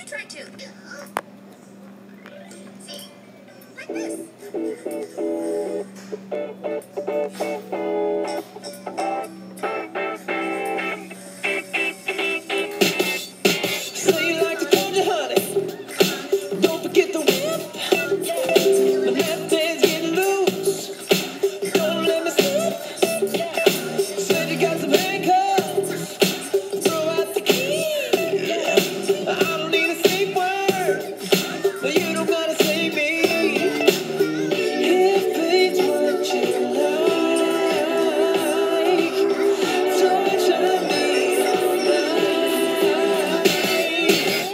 You try to. See? Like this. So you like to hold your honey. Don't forget the whip. The left hand's getting loose. Don't let me slip. Said you got some handcuffs. Throw out the key. I don't need a safe word, but you don't gotta save me. If it's what you like, torture me.